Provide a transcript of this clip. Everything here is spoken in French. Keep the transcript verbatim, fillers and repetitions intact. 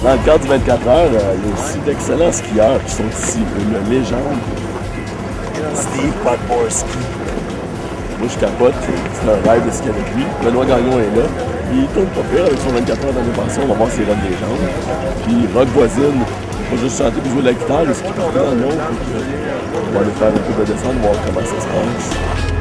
Dans le cadre du vingt-quatre heures, euh, il y a aussi d'excellents skieurs qui sont ici. Une légende, Steve Podborski. Moi, je capote. C'est un rêve de skier avec lui. Benoît Gagnon est là. Il tourne pas pire avec son vingt-quatre heures d'animation. On va voir s'il rend des jambes. Puis Rock Voisine, on va juste chanter et jouer de la guitare. Il skie partout dans le monde. On va aller faire un peu de descente, voir comment ça se passe.